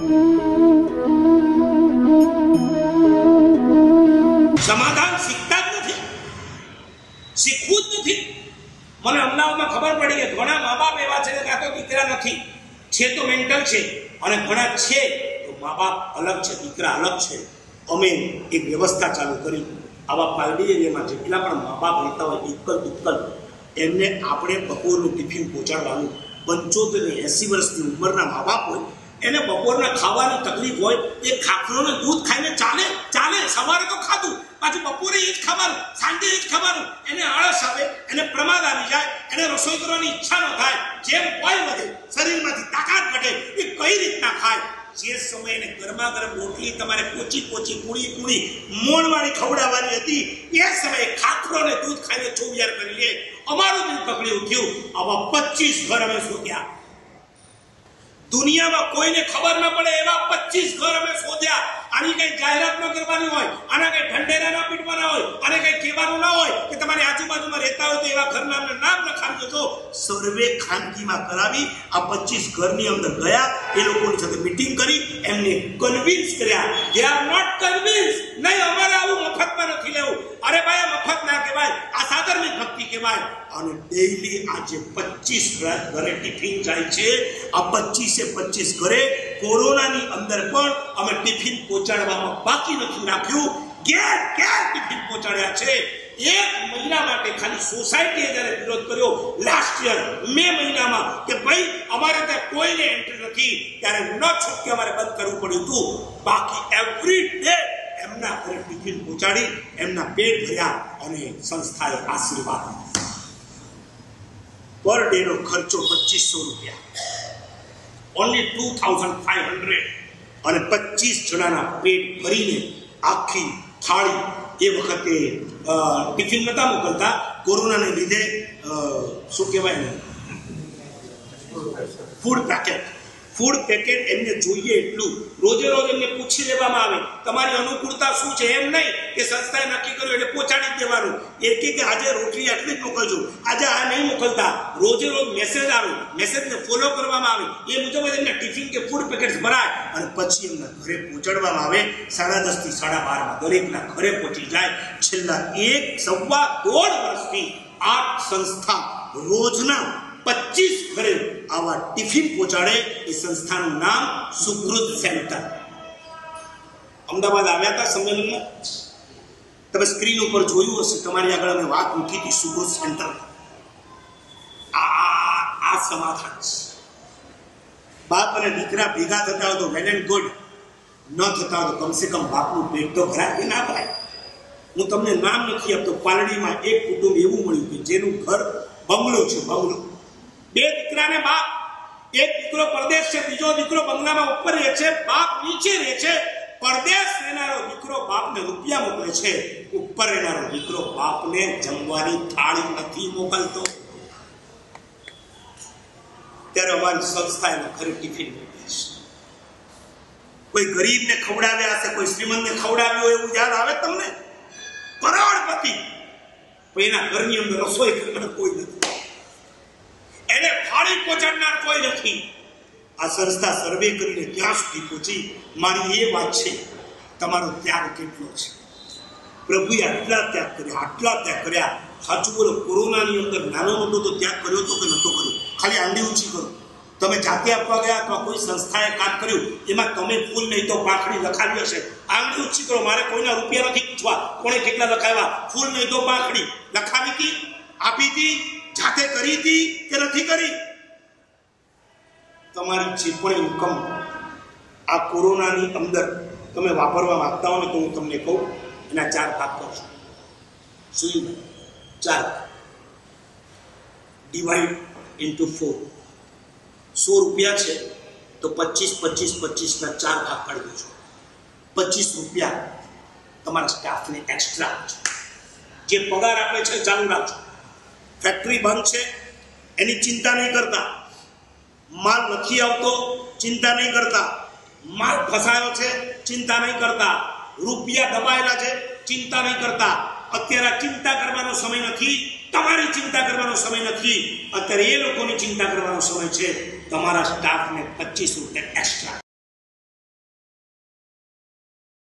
समाधान सीखता ज नहीं, शीखवू ज नहीं। મને અમદાવાદમાં ખબર પડી કે ઘણા મા બાપ એવા છે કે આ તો દીકરા નથી, છે તો મેન્ટલ છે, અને ઘણા છે તો મા બાપ અલગ છે, દીકરા અલગ છે। અમે એક વ્યવસ્થા ચાલુ કરી, આવા પાલડી એરિયામાં જેટલા પણ મા બાપ રહેતા હોય એકલ એમને આપણે બપોરનું ટિફિન પહોંચાડવાનું। 75 ને 80 વર્ષની ઉંમરના મા બાપ હોય, એને બપોરના ખાવાની તકલીફ હોય, એ ખાખરોને દૂધ ખાઈને ચાલે, સવારે તો ખાધું, પાછું બપોરે એ જ ખાવાનું, સાંજે એ જ ખાવાનું। એને આળસ આવે, એને પ્રમાદ આવી જાય, એને રસોઈ કરવાની ઈચ્છા ન થાય, જેમ વય વધે શરીરમાંથી તાકાત ઘટે, એ કઈ રીતના ખાય? જે સમયે ગરમા ગરમ રોટલી તમારે પોચી કુણી મોણવાળી ખવડાવવાની હતી, એ સમયે ખાખરો ને દૂધ ખાઈને ચોવિયાર કરી લે। અમારું દિલ પકડી ઉઠ્યું। આવા 25 ઘર અમે શોધ્યા, દુનિયામાં કોઈને ખબર ન પડે એવા 25 ઘર અમે શોધ્યા। આની કઈ જાહેરાત ન કરવાની હોય, આના કઈ ઢંઢેરા ના પીટવાના હોય, આને કઈ કહેવાનું ના હોય કે તમારી આજુબાજુમાં રહેતા હોય તો એવા ઘરના નામ લખાવી દેજો। સર્વે ખાનગીમાં કરાવી આ 25 ઘરની અંદર ગયા, એ લોકોની સાથે મીટિંગ કરી, એમને કન્વિન્સ કર્યા। દે આર નોટ કન્વિન્સ, નહીં અમારે આવું મફતમાં નથી લેવું। અરે ભાઈ, આ મફત ના કહેવાય, આ સાધર્મિક ભક્તિ કહેવાય। અને ડેઈલી આજે 25 ઘરે ટિફિન જાય છે। આ 25 ઘરે કોરોનાની અંદર પણ અમે ટિફિન પહોંચાડવામાં બાકી નથી રાખ્યું, ઘેર ટિફિન પહોંચાડ્યા છે। એક મહિના માટે ખાલી સોસાયટીએ જ્યારે વિરોધ કર્યો લાસ્ટ યર મે મહિનામાં કે ભાઈ અમારે ત્યાં કોઈને એન્ટ્રી નથી, ત્યારે ન છૂટકે અમારે બંધ કરવું પડ્યું હતું। બાકી એવરી ડે એમના ઘરે ટિફિન પહોંચાડી એમના પેટ ભર્યા, અને સંસ્થાએ આશીર્વાદ પર ડે નો ખર્ચો 2500 રૂપિયા, ઓનલી 2500, અને 25 જણાના પેટ ભરીને આખી થાળી। એ વખતે ટિફિન નતા મોકલતા, કોરોનાને લીધે શું કહેવાય ને, ફૂડ પેકેટ એમને જોઈએ એટલું રોજે રોજ એમને પૂછી લેવામાં આવે, તમારી અનુકૂળતા શું છે, એમ નહીં કે સંસ્થાએ નક્કી કર્યું એટલે પહોંચાડી જ દેવાનું। કે આજે રોટલી આટલી જ મોકલજો, આજે આ નહીં મોકલતા, રોજે રોજ મેસેજ આવે, મેસેજને ફોલો કરવામાં આવે, એ મુજબ એમના ટિફિન કે ફૂડ પેકેટ્સ ભરાય, અને પછી એમના ઘરે પહોંચાડવામાં આવે। 10:30 થી 12:30 દરેકના ઘરે પહોંચી જાય। છેલ્લા 1.25 વર્ષથી આ સંસ્થા રોજના 25 ઘરે આવા ટિફિન પહોંચાડે। એ સંસ્થાનું નામ સુકૃત સેન્ટર। અમદાવાદ આવ્યા હતા સંમેલનમાં, તમે સ્ક્રીન ઉપર જોયું હશે, તમારી આગળ અમે વાત મૂકી હતી સુકૃત સેન્ટર। આ સમાધાન છે। બાપ અને દીકરા ભેગા થતા હોય તો વેલ એન્ડ ગુડ, ન થતા હોય તો કમસે કમ બાપનું પેટ તો ભરાય કે ના ભરાય? હું તમને નામ નથી આપતો, પાલડીમાં એક કુટુંબ એવું મળ્યું કે જેનું ઘર બંગલો છે, બંગલો, 2 દીકરાને બાપ, એક દીકરો પરદેશ છે, બીજો દીકરો બંગલામાં ઉપર રહે છે, બાપ નીચે રહે છે। પરદેશ રહેનારો દીકરો બાપને રૂપિયા મોકલે છે, ઉપર રહેનારો દીકરો બાપને જમવાની થાળી નથી મોકલતો। ત્યારે અમારી સંસ્થા એના ઘરે ટિફિન મોકલે છે। કોઈ ગરીબને ખવડાવ્યા હશે, કોઈ શ્રીમંતને ખવડાવ્યો એવું યાદ આવે તમને? કરોડપતિ, એના ઘરની અંદર રસોઈ કરનાર કોઈ નથી, એને થાળી પહોંચાડનાર કોઈ નથી। આ સંસ્થા સર્વે કરીને ત્યાં સુધી પહોંચી। મારી એ વાત છે, તમારો ત્યાગ કેટલો છે? પ્રભુએ આટલા ત્યાગ કર્યા। સાચું બોલો, કોરોનાની અંદર નાનો મોટો તો ત્યાગ કર્યો તો કે નહોતો કર્યો? ખાલી આંગળી ઊંચી કરો, તમે જાતે આપવા ગયા અથવા કોઈ સંસ્થાએ કામ કર્યું, એમાં તમે ફૂલ નહીં તો પાંખડી લખાવી હશે, આંગળી ઊંચી કરો। મારે કોઈના રૂપિયા નથી પૂછવા કોણે કેટલા લખાવ્યા, ફૂલ નહીં તો પાંખડી લખાવી હતી, આપી હતી, જાતે કરી હતી કે નથી કરી? તમારી જે પણ ઇન્કમ આ કોરોનાની અંદર તમે વાપરવા માંગતા હો ને, તો હું તમને કહું, એના 4 ભાગ કરશો। શું? 4 ડિવાઈડ ઇન્ટુ 4। 100 રૂપિયા છે તો 25 ના 4 ભાગ પાડી દેજો। 25 રૂપિયા તમારા સ્ટાફને એક્સ્ટ્રા આપજો, જે પગાર આપે છે ચાલુ રાખજો। ફેક્ટરી બંધ છે એની ચિંતા નહીં કરતા, માલ નથી આવતો ચિંતા નહીં કરતા, માલ ફસાયો છે ચિંતા નહીં કરતા, રૂપિયા દબાયેલા છે ચિંતા નહીં કરતા। અત્યારે ચિંતા કરવાનો સમય નથી, તમારી ચિંતા કરવાનો સમય નથી, અત્યારે એ લોકોની ચિંતા કરવાનો સમય છે। તમારા સ્ટાફને 25 રૂપિયા એક્સ્ટ્રા